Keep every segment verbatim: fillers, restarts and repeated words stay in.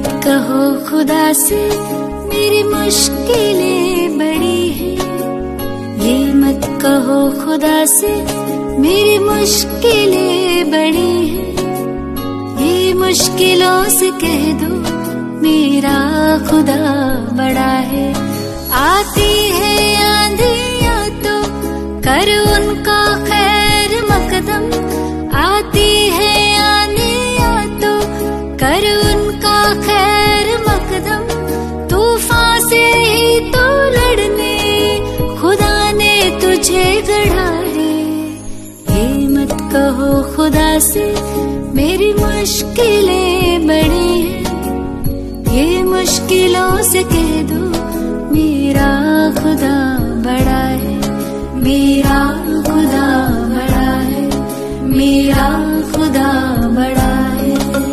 मत कहो खुदा से मेरी मुश्किलें बड़ी हैं, ये मत कहो खुदा से मेरी मुश्किलें बड़ी हैं, ये मुश्किलों से कह दो मेरा खुदा बड़ा है। आती है आंधियां तो कर उनका खैर मकदम, आती है आंधियां तो कर उनका खैर मकदम, तूफान से ही तो लड़ने खुदा ने तुझे गढ़ा है। ये मत कहो खुदा से मेरी मुश्किलें बड़ी हैं, ये मुश्किलों से कह दो मेरा खुदा बड़ा है, मेरा खुदा बड़ा है, मेरा खुदा बड़ा है।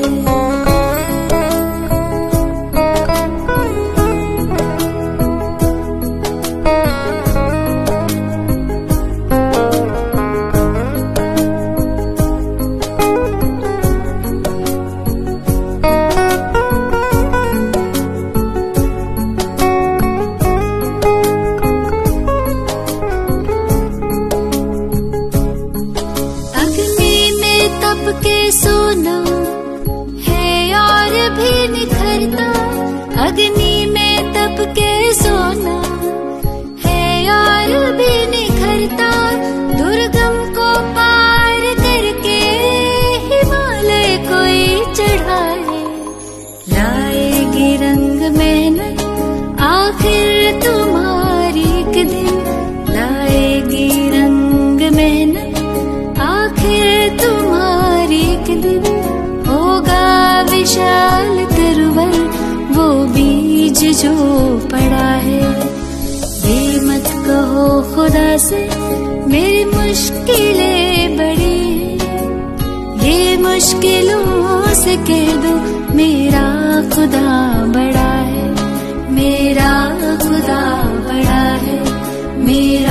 के सोना है और भी निखरता, अग्नि में तप के सोना है और भी निखरता, दुर्गम को पार करके हिमालय कोई चढ़ाए, लाएगी रंग मेहनत आखिर तुम्हारी एक दिन, लाएगी रंग मेहनत आखिर तुम्हारी एक दिन, होगा विशाल तरवर वो बीज जो पड़ा है। ये मत कहो खुदा से मेरी मुश्किलें बड़ी हैं, ये मुश्किलों से कह दो मेरा खुदा बड़ा है, मेरा खुदा बड़ा है, मेरा